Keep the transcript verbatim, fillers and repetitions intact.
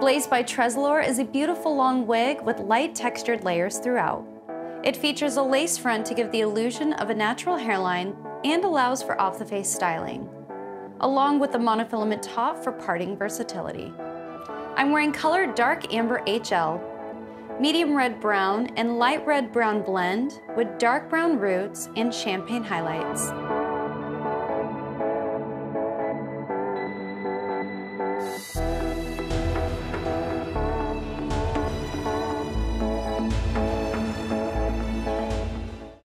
Lace by TressAllure is a beautiful long wig with light textured layers throughout. It features a lace front to give the illusion of a natural hairline and allows for off-the-face styling, along with the monofilament top for parting versatility. I'm wearing color dark amber H L, medium red brown and light red brown blend with dark brown roots and champagne highlights.